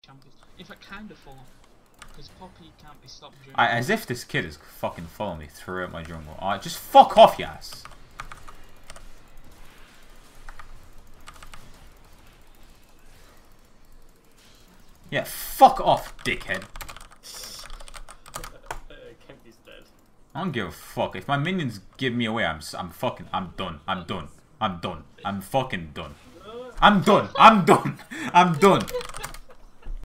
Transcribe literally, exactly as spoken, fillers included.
champions. In fact, kind of follow. Because Poppy can't be stopped during... I, as if this kid is fucking following me throughout my jungle. Alright, just fuck off, you ass. Yeah, fuck off, dickhead. Kempy's dead. I don't give a fuck. If my minions give me away, I'm I'm fucking I'm done. I'm done. I'm done. I'm fucking done. I'm done. I'm done. I'm done.